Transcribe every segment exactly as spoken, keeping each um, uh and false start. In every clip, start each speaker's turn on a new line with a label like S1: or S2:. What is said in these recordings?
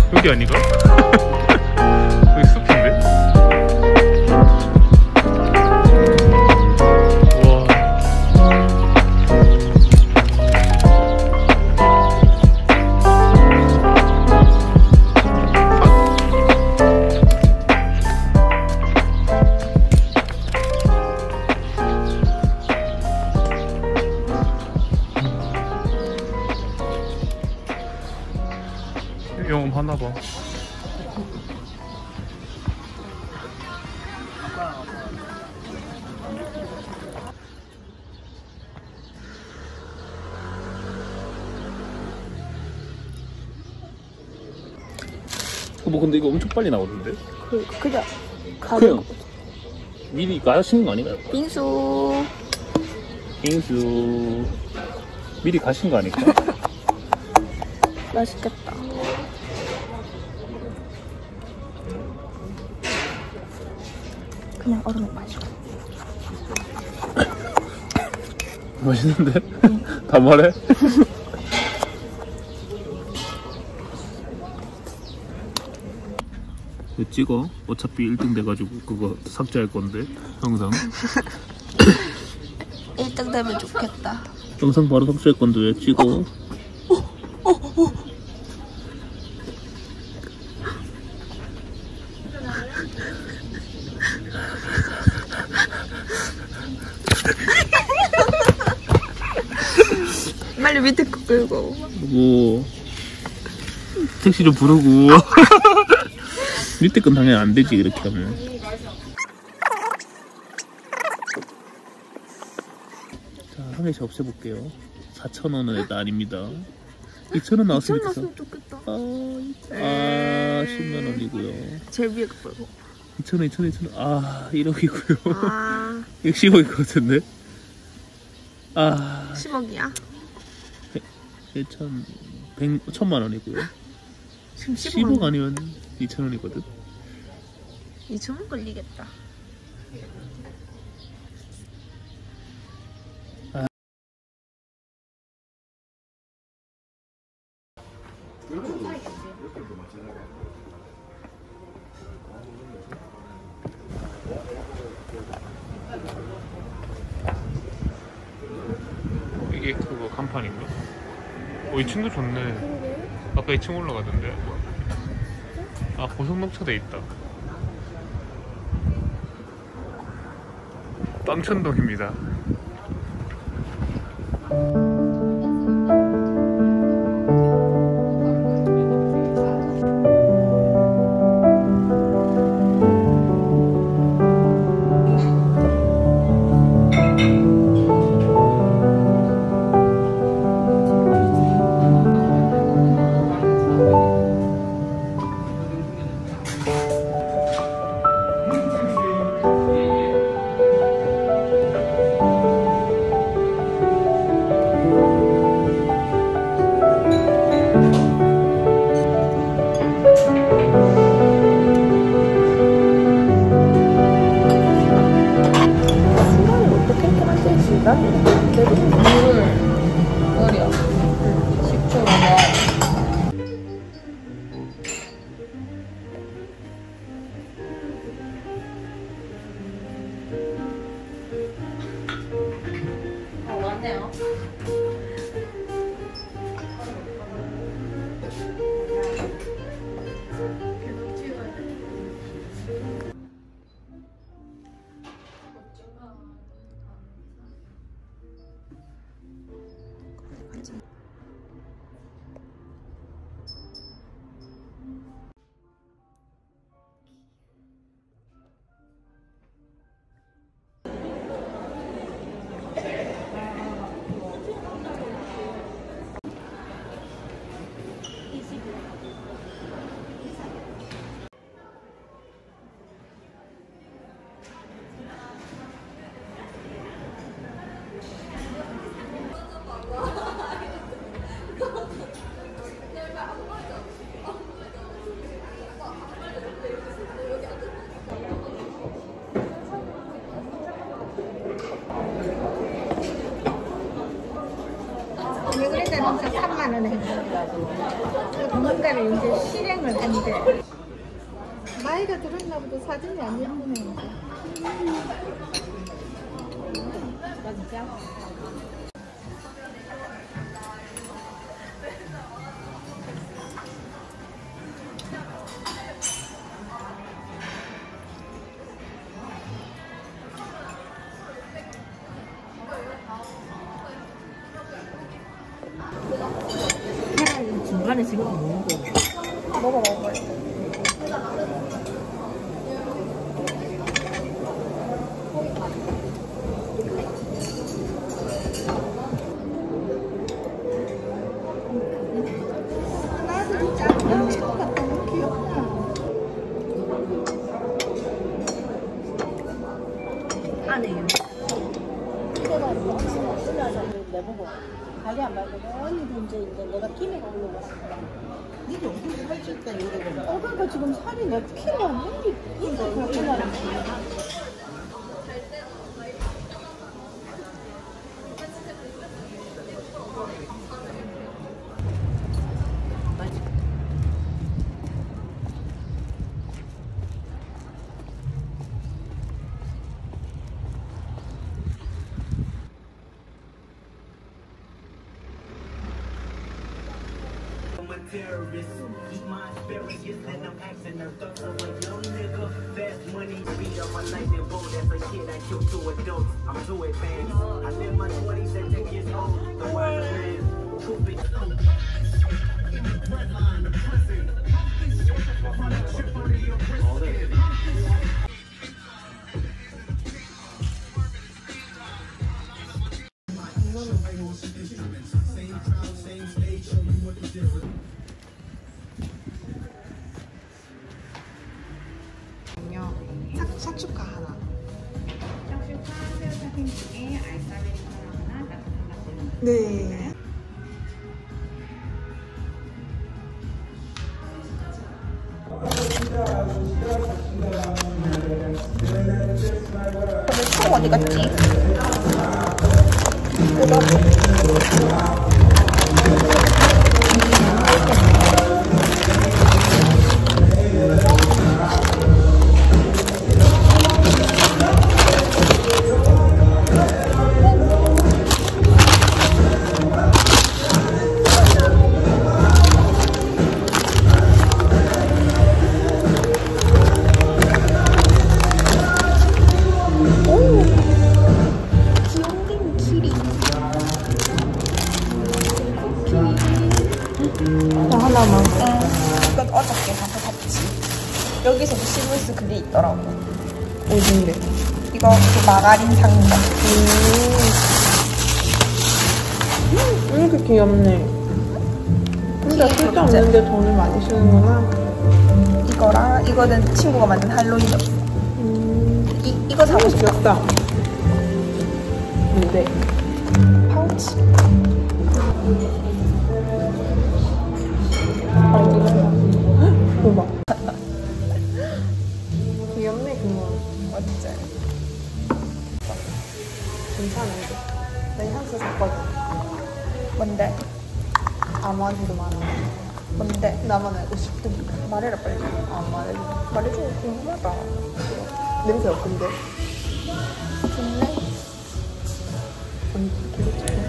S1: 여기 아니가? 여기 숲인데? 영업 하나봐. 뭐 근데 이거 엄청 빨리 나오던데?
S2: 그, 그냥
S1: 그냥 미리 가시는 거 아닌가요?
S2: 빙수
S1: 빙수 미리 가신 거 아닐까?
S2: 맛있겠다. 그냥 얼음에 마시고.
S1: 맛있는데? 응. 다 말해? 이거 찍어. 어차피 일 등 돼가지고 그거 삭제할 건데 영상.
S2: 일 등 되면 좋겠다.
S1: 영상 바로 삭제할 건데 왜 찍어? 어? 어? 어?
S2: 빨리 밑에 거 끌고.
S1: 뭐 택시 좀 부르고. 밑에 건 당연히 안 되지 이렇게 하면. 자, 한 개씩 없애볼게요. 사천 원은 일단 아닙니다. 이천 원 나왔으면
S2: 좋겠다.
S1: 아, 아 십만 원이고요.
S2: 제일 위에 거 끌고.
S1: 이천 원, 이천 원, 이천 원. 아, 일억이고요.
S2: 아.
S1: 이거 십억일 것 같은데? 아.
S2: 십억이야?
S1: 일천, 백, 천만 원이고요.
S2: 지금
S1: 십억 아니면 이천 원이거든?
S2: 이천 원 걸리겠다.
S1: 아. 이게 그거 간판인가? 어, 이 층도 좋네. 아까 이 층 올라가던데. 아, 고성녹차돼 있다. 빵천동입니다.
S2: 왜 그랬다? 삼만 원에.
S3: 누군가를 이제 실행을 한대. 나이가 들었나 보다. 사진이 안 예쁘네. 나 진짜?
S2: 중간에 지금 먹는 거.
S3: 먹어 먹어. 나도 짱짱 친구 같다. 너무 귀엽다.
S2: 안에요.
S4: 이거는 뭐 쓰면서 내보고 가게 안 말고 언니도 이제 이제 내가 김에가 올라왔어. 니도 엄청 살쪘다 이러고. 어 그러니까 지금 살이 몇 킬로 안 된게 이거 그렇구나.
S5: Terrorists, eat my asparagus, and I'm asking her thoughts of a young nigga. Fast money, beat on my lightning bolt. That's a kid I killed two adults. I'm too advanced. I live my twenties at ten years old. The wiser man, too big.
S3: 샤슈카 하나.
S4: 샤슈카 새우타핑 중에 아이스 아메리카노 하나, 따뜻한 맛
S3: 네. 총 어디 갔지? 나 하나만. 응. 이건 어저께 가서 샀지. 여기서도 시무스 글이 있더라고. 어딘데? 이거 그 마가린 상점.
S2: 음, 이렇게 귀엽네. 근데 쓸데없는데 돈을 많이 쓰는구나.
S3: 이거랑 이거는 친구가 만든 할로윈 엽서.
S2: 음,
S3: 이, 이거 사고 싶어.
S2: 귀엽다. 근데
S3: 파우치.
S2: 대박. 귀엽네 그거.
S3: 어째?
S2: 괜찮은데. 나 향수 샀거든.
S3: 뭔데?
S2: 아마지도 많아.
S3: 뭔데?
S2: 나만 알고 싶으니까.
S3: 말해라 빨리.
S2: 안 말해줘.
S3: 말해줘. 궁금하다.
S2: 냄새 어떤데?
S3: 좋네.
S2: 언니 되게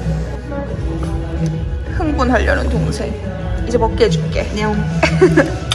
S3: 흥분하려는 동생. 이제 먹게 해줄게.
S2: 냥.